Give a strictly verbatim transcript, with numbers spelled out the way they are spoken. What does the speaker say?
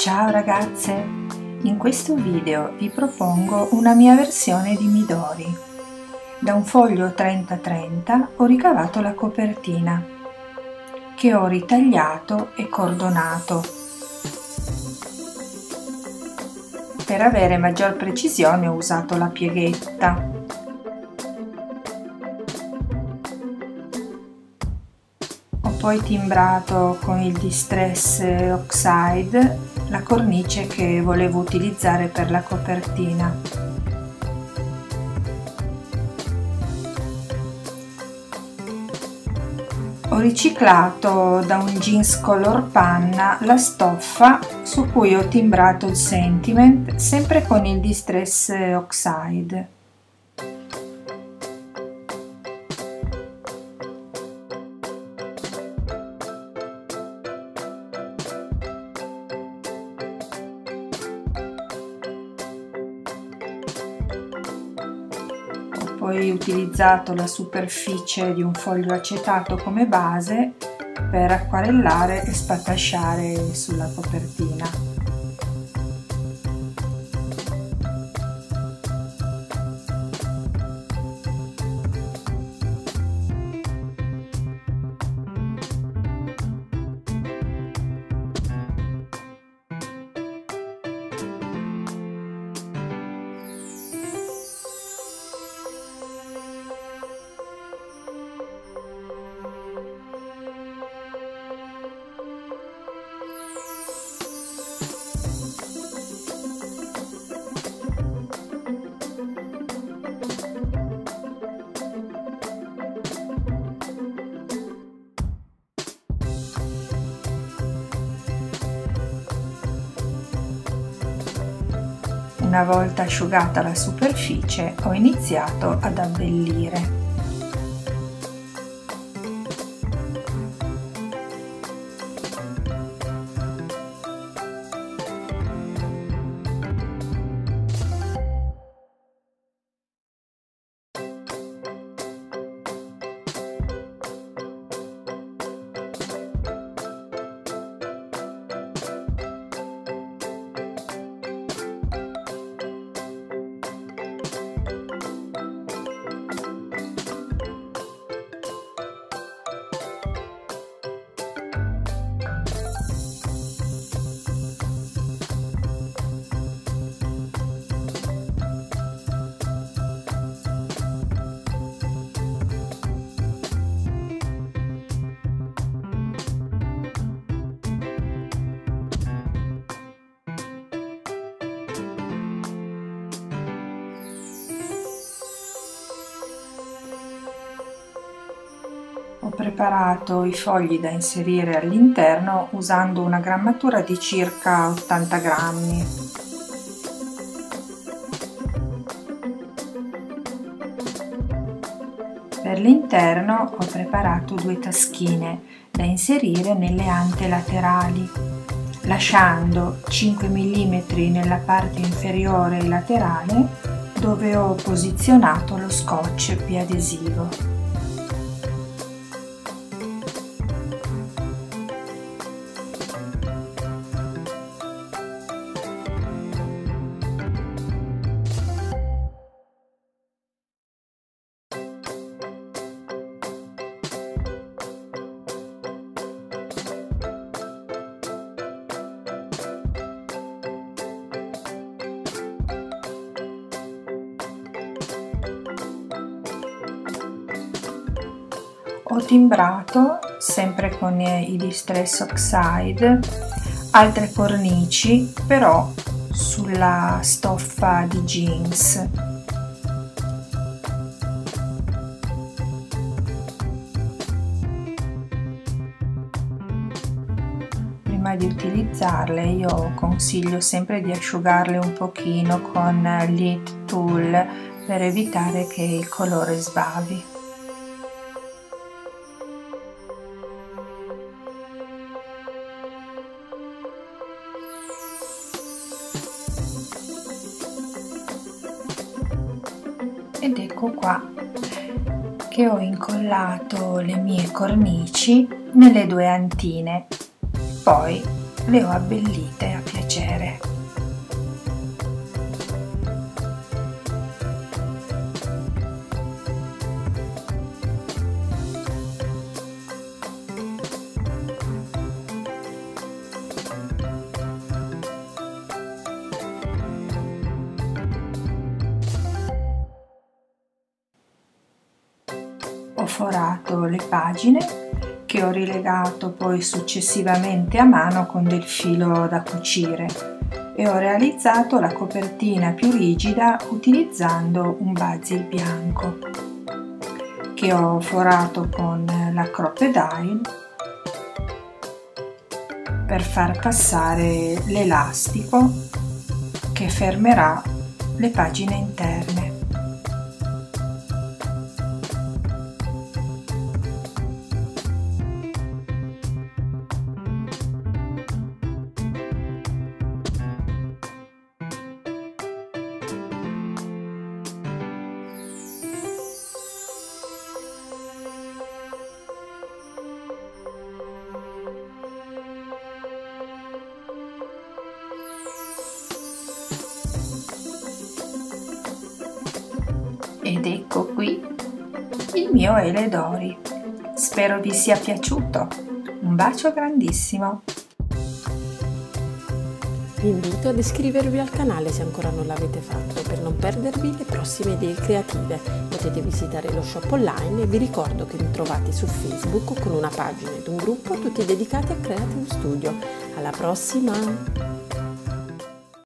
Ciao ragazze! In questo video vi propongo una mia versione di Midori. Da un foglio trenta trenta ho ricavato la copertina, che ho ritagliato e cordonato. Per avere maggior precisione ho usato la pieghetta. Ho poi timbrato con il Distress Oxide la cornice che volevo utilizzare per la copertina. Ho riciclato da un jeans color panna la stoffa su cui ho timbrato il sentiment, sempre con il Distress Oxide. Ho poi utilizzato la superficie di un foglio acetato come base per acquarellare e spatasciare sulla copertina. Una volta asciugata la superficie, ho iniziato ad abbellire. Ho preparato i fogli da inserire all'interno usando una grammatura di circa ottanta grammi. Per l'interno ho preparato due taschine da inserire nelle ante laterali, lasciando cinque millimetri nella parte inferiore e laterale dove ho posizionato lo scotch biadesivo. Ho timbrato, sempre con i Distress Oxide, altre cornici, però sulla stoffa di jeans. Prima di utilizzarle io consiglio sempre di asciugarle un pochino con l'Heat Tool per evitare che il colore sbavi. Ed ecco qua che ho incollato le mie cornici nelle due antine, poi le ho abbellite a piacere. ho forato le pagine che ho rilegato poi successivamente a mano con del filo da cucire e ho realizzato la copertina più rigida utilizzando un basil bianco che ho forato con la Crocodile per far passare l'elastico che fermerà le pagine interne. Ed ecco qui il mio Eledori. Spero vi sia piaciuto. Un bacio grandissimo. Vi invito ad iscrivervi al canale se ancora non l'avete fatto per non perdervi le prossime idee creative. Potete visitare lo shop online e vi ricordo che mi trovate su Facebook con una pagina ed un gruppo tutti dedicati a Creative Studio. Alla prossima!